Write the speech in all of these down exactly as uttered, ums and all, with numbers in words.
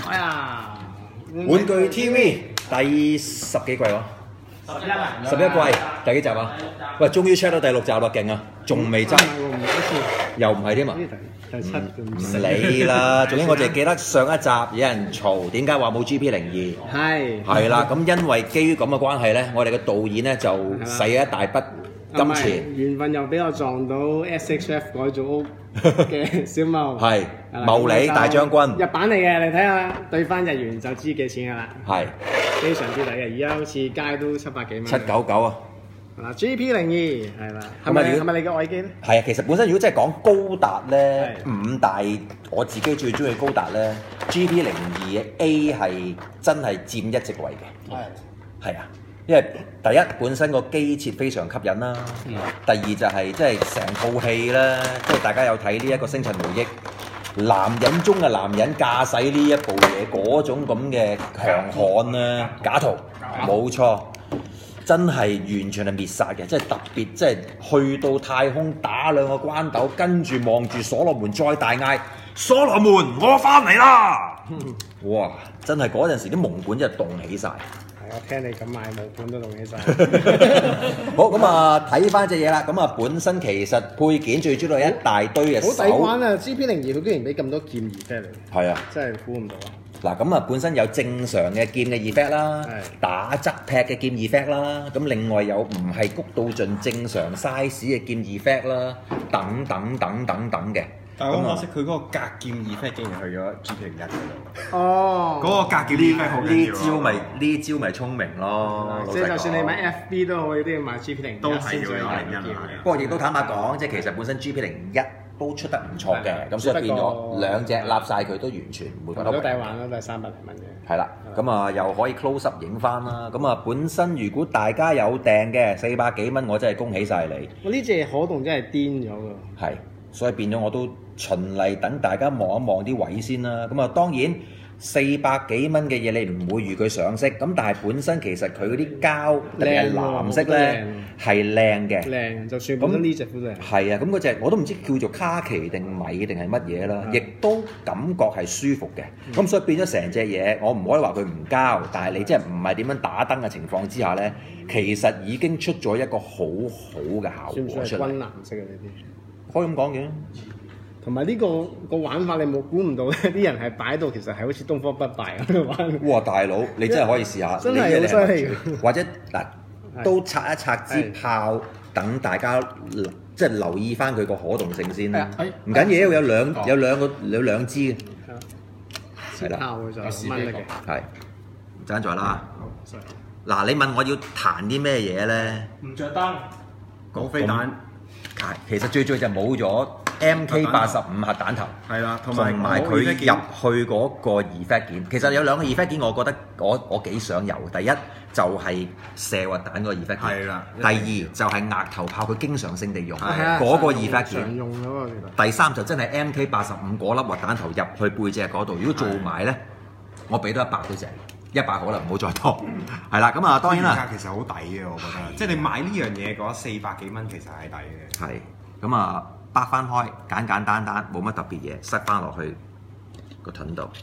哎呀， 玩具 T V 第十幾季喎， 十一啊， 十一季第幾集啊？喂，終於 check 到第六集啦，勁啊！仲未執， 唔係喎，唔好似又唔係添啊！ 呢第第七唔唔理啦，總之我淨係記得上一集有人嘈，點解話冇 G P 零二？ 係係啦，咁因為基於咁嘅關係咧，我哋嘅導演咧就使咗一大筆金錢， 緣分又俾我撞到 S H F 改造屋嘅小茂， 係茂利大將軍， 日版嚟嘅，你睇下對翻日元就知幾錢㗎啦， 係非常之抵嘅，而家好似街都七百幾蚊。 七九九啊！ 嗱 G P 零二係啦，係咪咁啊如果係咪你嘅愛機咧？ 係啊，其實本身如果真係講高達咧， 係五大我自己最中意高達咧，G P 零二 A 係真係佔一席位嘅。 係係啊，因為第一本身個機設非常吸引啦， 嗯第二就係即係成套戲咧，即係大家有睇呢一個星塵回憶，男人中嘅男人駕駛呢一部嘢嗰種咁嘅強悍咧，假圖冇錯。真係完全係滅殺嘅，即係特別，即係去到太空打兩個關鬥，跟住望住所羅門再大嗌：所羅門，我翻嚟啦！哇！真係嗰陣時啲蒙管真係凍起晒。 係我聽你咁賣冇本都凍起晒。 好咁啊，睇翻隻嘢啦。咁啊，本身其實配件最主要係一大堆嘅好抵手。 玩啊！G P 零二佢居然俾咁多劍 effect 嚟， 係啊。 真係估唔到啊！ 嗱咁啊，本身有正常嘅劍嘅 effect 啦， 係打側劈嘅劍 effect 啦，咁另外有唔係谷到盡正常 size 嘅劍 effect 啦，等等等等等嘅。 但係好可惜，佢嗰個格劍 effect 竟然去咗 G P 零一嗰度。 哦， 嗰個格劍 effect 好呢緊要啊招咪呢招咪聰明咯， 即係就算你買買 F B 都好，你都要買 G P 零， 都係要有零一買不過亦都坦白講，即係其實本身 G P 零一都出得唔錯嘅，咁所以變咗兩隻立晒佢都完全唔會覺得都抵違玩咯，都係三百零蚊啫。 係啦，咁啊又可以 close up 影翻啦，咁啊本身如果大家有訂嘅四百幾蚊，我真係恭喜晒你， 我呢隻可動真係癲咗㗎。 係，所以變咗我都循例等大家望一望啲位先啦，咁啊當然四百幾蚊嘅嘢你唔會預佢上色，咁但係本身其實佢嗰啲膠特別係藍色咧係靚嘅。 靚，就算本身呢隻都靚。 係啊，咁嗰隻我都唔知叫做卡其定米定係乜嘢啦，亦都感覺係舒服嘅。咁、所以變咗成隻嘢，我唔可以話佢唔膠，但係你即係唔係點樣打燈嘅情況之下咧，其實已經出咗一個好好嘅效算唔果出嚟。 算係軍藍色嘅呢啲？ 可以咁講嘅。 同埋呢個個玩法你冇估唔到咧，啲人係擺到其實係好似東方不敗咁樣玩。 哇！大佬，你真係可以試下， 真係你一好犀利定或者嗱都拆一拆支炮，等大家即係留意翻佢個可動性先啦。 係啊唔緊要，有兩有兩個有兩支嘅。 係啦，炮就十蚊嘅。 係，爭在啦。 好，sorry。 嗱，你問我要彈啲咩嘢咧？ 唔着燈，講飛彈， 係其實最最就冇咗 M K 八十五核彈頭， 係啦，同同埋埋佢入去嗰個 effect 件。其實有兩個 effect 件，我覺得我我幾想有。第一就係射核彈嗰個 effect 件， 係啦第二就係額頭炮，佢經常性地用係啊嗰個 effect 常件。 用嗰個其實。 第三就真係 M K 八十五嗰粒核彈頭入去背脊嗰度。如果做埋咧，我俾多一百都正，一百好啦，唔好再多。係啦，咁啊當然啦。 其實好抵嘅，我覺得。即係你買呢樣嘢嘅話，四百幾蚊其實係抵嘅。 係，咁啊，掰翻開，簡簡單單，冇乜特別嘢，塞翻落去個盾度。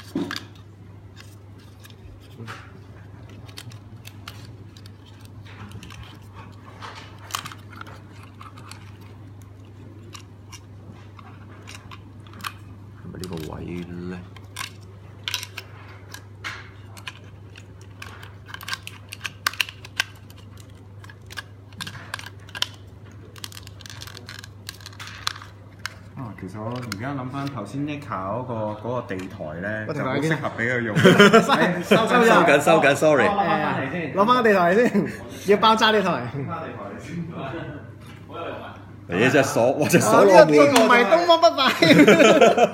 係咪呢個位咧？ 啊，其實我而家諗翻頭先 Nika 嗰個嗰個地台咧，就好個地台適合俾佢用。 收收緊收緊，sorry。 攞翻嚟先，攞翻個地台嚟先，要爆炸地台。 你隻鎖，哇！隻哦鎖呢個仲攞門。 唔係東方不敗。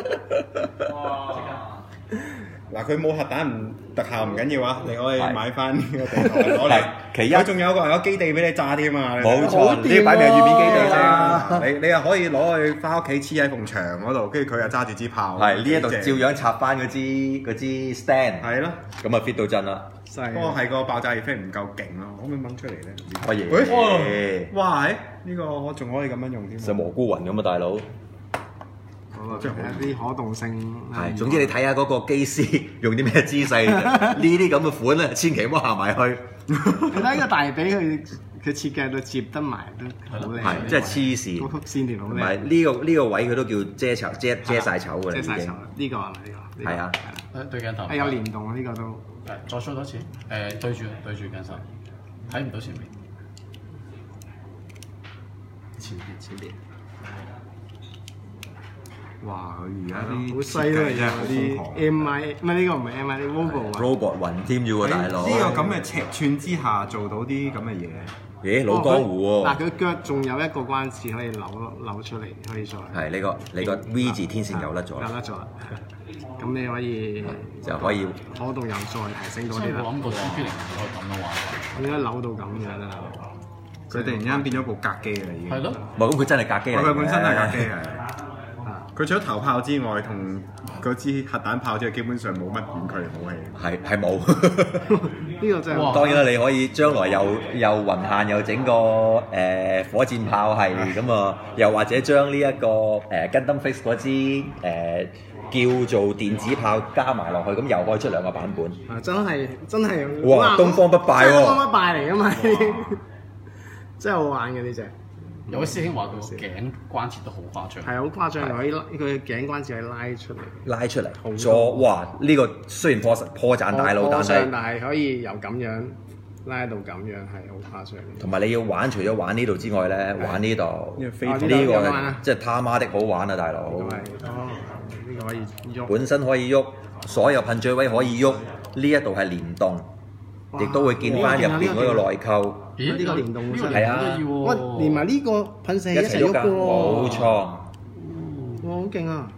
嗱，佢冇核彈唔特效唔緊要啊，你可以係買翻呢個地台攞嚟係。其一佢仲有個有基地俾你炸添啊！ 冇錯， 好呢啲擺明係月面基地啫。 啊你你又可以攞去翻屋企黐喺埲牆嗰度，跟住佢又揸住支炮。 係呢一度幾正照樣插翻嗰支嗰支 stand， 係咯， 咁啊 fit 到震啦。 犀利不過係個爆炸 effect 唔夠勁咯，可唔可以掹出嚟咧？ 乜嘢？ 喂哇！誒呢個我仲可以咁樣用添喎。 就蘑菇雲咁啊，大佬。 哦， 啊，有啲可動性。 係，總之你睇下嗰個機師用啲咩姿勢，呢啲咁嘅款咧，千祈唔好行埋去。 你睇個大髀佢佢設計到接得埋都好靚。 係，即係黐線。 嗰曲線條好靚。 唔係呢個呢個位佢都叫遮醜遮遮晒醜㗎啦， 遮晒醜。 已經。 呢個係咪呢個？ 係啊。 對鏡頭。 係有連動啊！呢個都。 係，再 show 多次。誒，對住對住鏡頭，睇唔到前面。 前邊前邊。 哇！佢而家啲好犀利啊！啲 M I 唔係呢個唔係 M I，啲 Robo 啊。 Robot 雲添要喎，大佬。 呢個咁嘅尺寸之下做到啲咁嘅嘢。 咦，老江湖喎！ 嗱，佢腳仲有一個關節可以扭扭出嚟，可以再。 係你個你個 V 字天線有甩咗有啦， 甩咗啦。咁你可以就可以可動又再提升到真係啲啦。 冇諗過 G P 零可以咁樣玩。 應該扭到咁樣啦。 佢突然間變咗部格機啦，已經。 係咯。 唔係咁佢真係格機嚟嘅。 佢本身係格機係。佢除咗頭炮之外，同嗰支核彈炮之外，基本上冇乜遠距離武器。 係係冇。 呢個真係。 當然啦，你可以將來又又雲限又整個誒、呃、火箭炮係咁啊，又或者將呢、這、一個誒 Gundam Fix 嗰支誒叫做電子炮加埋落去，咁又可以出兩個版本。 啊！真係真係。 哇！東方不敗喎。 東方不敗嚟㗎嘛？真係好玩嘅呢隻。 有位師兄話佢個頸關節都好誇張， 係好誇張，可以佢頸關節可以拉出嚟， 拉出嚟，咗哇！呢、這個雖然破破綻大佬，但係但係可以由咁樣拉到咁樣係好誇張。 同埋你要玩，除咗玩呢度之外咧，玩呢度呢個個即係他媽的好玩啊，大佬！ 哦，呢個可以喐， 本身可以喐，所有噴嘴位可以喐，呢一度係連動，亦都會見翻入邊嗰個內構。 咦？呢個連動出嚟係啊！ 哇，連埋呢個噴射一齊喐㗎喎！ 冇錯。 哇，好勁啊！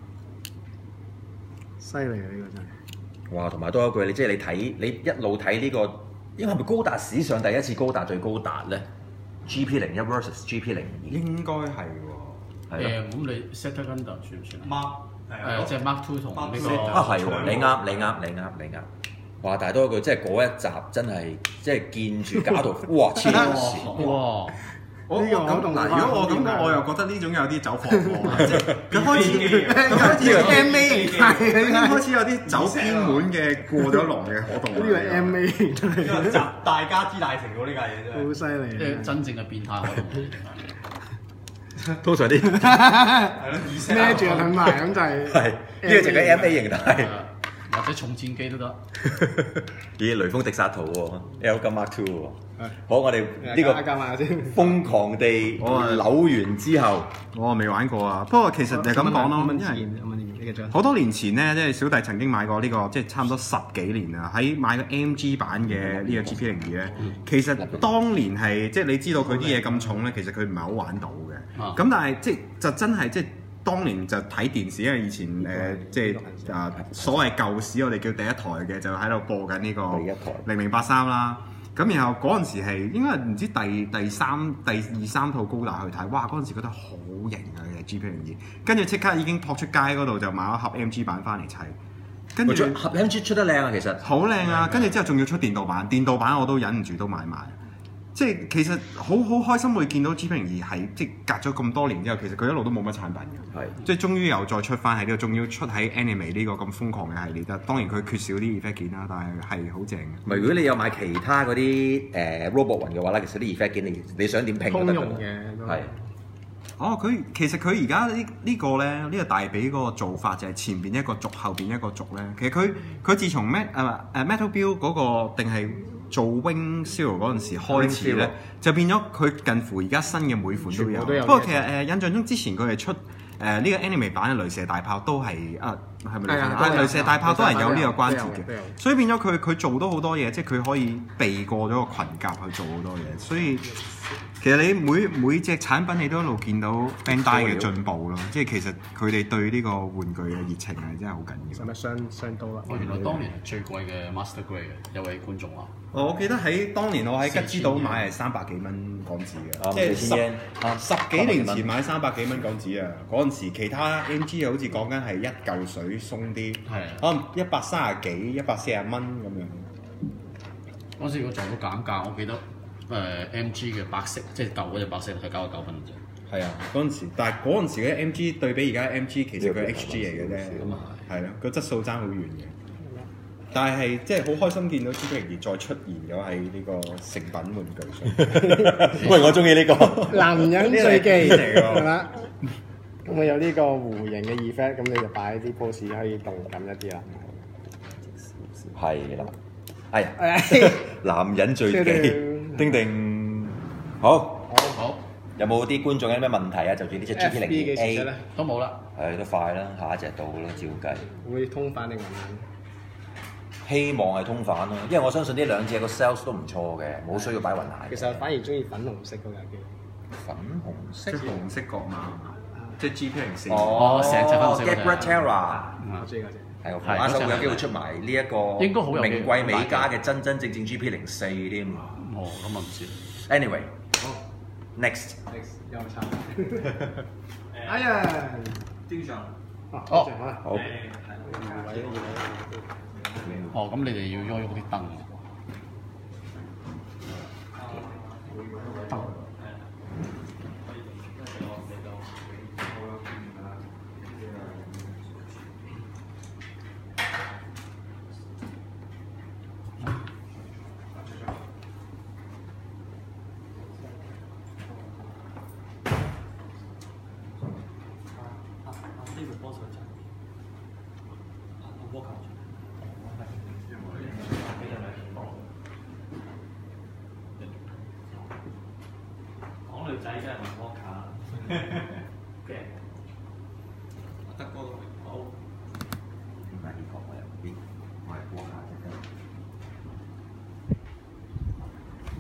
犀利啊！呢個真係。 哇！同埋多一句，你即係你睇，你一路睇呢個，應該係咪高達史上第一次高達對高達咧 ？G P 零一 versus G P 零二。 應該係喎。 誒，咁你 Zeta Gundam算唔算啊 ？Mark 誒，即係 Mark Two 同呢個啊係喎，你啱，你啱，你啱，你啱。哇！但係多一句，即係嗰一集真係，即係見住假圖，哇！黐線！ 哇！ 我我咁嗱，如果我咁講，我又覺得呢種有啲走火喎，即係佢開始佢開始 M A 形態， 佢已經開始有啲走偏門嘅過咗龍嘅可動。 呢個 M A 形態， 呢個集大家之大成喎，呢架嘢真係。 好犀利！ 即係真正嘅變態可動。 通常啲孭住個盾牌咁就係係呢個就係 M A 形態。 或者重戰機都得。 咦，雷鋒迪薩圖喎 ，L 金 Mark Two 喎。好，我哋呢個加埋先， 瘋狂地扭完之後， 我未玩過啊。不過其實就咁講咯，因為好多年前咧，即係小弟曾經買過呢個，即係差唔多十幾年啦。喺買個 M G 版嘅呢個 G P 零二咧，其實當年係即係你知道佢啲嘢咁重咧，其實佢唔係好玩到嘅。咁但係即係就真係即係。當年就睇電視，因為以前誒、呃、即係啊、呃、所謂舊時我哋叫第一台嘅，就喺度播緊呢個零零八三啦。咁然後嗰陣時係應該唔知第第三第二三套高達去睇，哇！嗰陣時覺得好型啊嘅 G P 零二，跟住即刻已經撲出街嗰度就買咗盒 M G 版翻嚟砌，跟住盒 M G 出得靚啊，其實好靚啊！跟住之後仲要出電腦版，電腦版我都忍唔住都買埋。即係其實好好開心會見到 G P 零二係即係隔咗咁多年之後，其實佢一路都冇乜產品嘅。係，即係終於又再出翻喺呢個，仲要出喺 Anime 呢個咁瘋狂嘅系列。但當然佢缺少啲 effect 件啦，但係係好正嘅。 唔係，如果你有買其他嗰啲誒 robot 雲嘅話咧，其實啲 effect 件你你想點拼都得嘅。係。 哦，佢其實佢而家呢呢個咧，呢、呢個大髀嗰個做法就係前邊一個軸，後邊一個軸咧。其實佢佢自從 Met 誒誒 Metal Build 嗰個定係做 Wing Zero 嗰陣時開始咧，就變咗佢近乎而家新嘅每款都有。都有不過其實誒、呃、印象中之前佢係出誒呢、呃這個 Anime 版嘅雷射大炮都係啊係咪雷射？啊雷射大炮都係有呢個關節嘅，所以變咗佢佢做到好多嘢，即係佢可以避過咗個裙甲去做好多嘢，所以。其實你每每隻產品你都一路見到 Bandai 嘅進步咯，即係其實佢哋對呢個玩具嘅熱情係真係好緊要。 使咪雙雙刀啦？ 原來當年係最貴嘅 Master Grade 嘅，有位觀眾話。 我記得喺當年我喺吉之島買係三百幾蚊港紙嘅，即係十十幾年前買三百幾蚊港紙啊！嗰陣時其他 M G 好似講緊係一嚿水鬆啲，可能一百三十幾、一百四十蚊咁樣。 嗰陣時如果撞到減價，我記得。誒、呃、M G 嘅白色，即係舊嗰隻白色係九十九分啫。 係啊，嗰陣時，但係嗰陣時嘅 M G 對比而家 M G， 其實佢係 H G 嚟嘅啫， 咁啊係咯，個質素爭好遠嘅。但係即係好開心見到 G P 零二再出現咗喺呢個成品玩具上。 喂，我中意呢個。 男人最忌嚟㗎係啦。咁佢有呢個弧形嘅 effect，咁你就擺啲 pose 可以動感一啲啦。 係啦，哎呀， 誒男人最忌，叮叮，好， 好有冇啲觀眾有咩問題啊？就住呢隻 G P F B 幾零二時出 A， 咧？ 都冇啦。 係都快啦，下一隻到啦，照計。 會通反定混蛋？ 希望係通反咯，因為我相信呢兩隻個 sales 都唔錯嘅，冇需要擺雲鞋。 其實我反而中意粉紅色嗰架機。 粉紅色即係紅色角嘛，即係 G P 零四。 哦成隻粉紅色嗰隻 Gebra Terra。 我中意嗰隻。 係喎， 係馬上會有嗰隻機會出埋呢一個應該好有機會名貴美加嘅真真正正 G P 零四添。 哦，咁啊唔知。 Anyway，next。 又差。哎呀！ 經常哦， 哦好啦， 好。 哦，咁你哋要喐喐啲燈。燈。 呢個波手仔，波球。講女仔真係玩波卡，嘅。